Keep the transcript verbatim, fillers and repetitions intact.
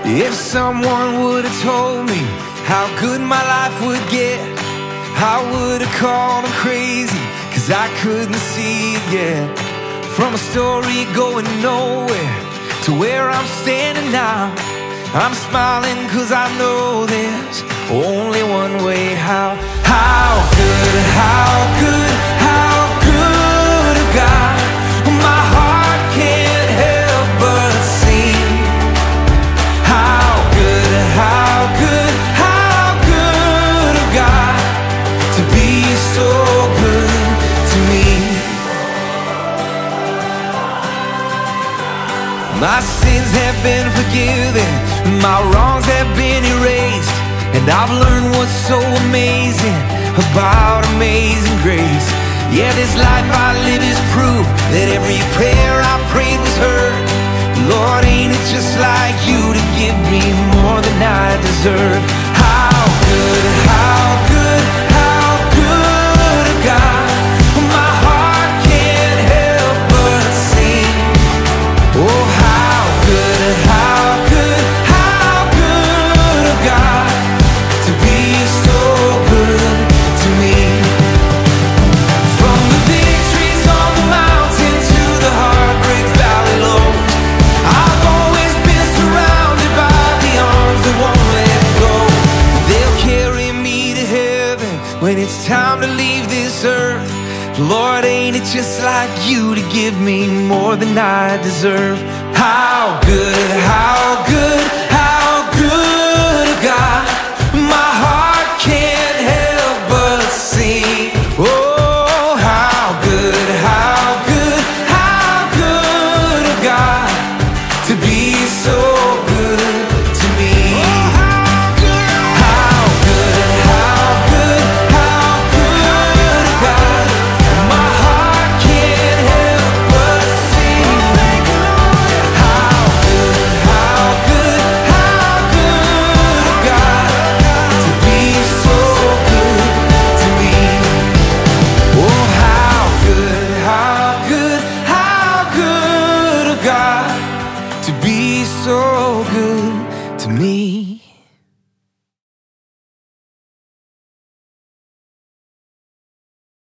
If someone would've told me how good my life would get, I would've called them crazy, cause I couldn't see it yet. From a story going nowhere to where I'm standing now, I'm smiling cause I know there's only one way. How, how good, how good, how good a God. My heart can't help but sing. How good, how good, how good a God, to be so good to me. My sins have been forgiven, my wrongs have been erased, and I've learned what's so amazing about amazing grace. Yeah, this life I live is proof that every prayer I prayed was heard. Lord, ain't it just like you to give me more than I deserve? How good, how good, how good a God. My heart can't help but sing. Oh, how good, how good, how good a God, to be so good to me. From the victories on the mountain to the heartbreak valley lows, I've always been surrounded by the arms that won't let go. They'll carry me to heaven when it's time to leave this earth. Lord, ain't it just like you to give me more than I deserve? How good, how good, how good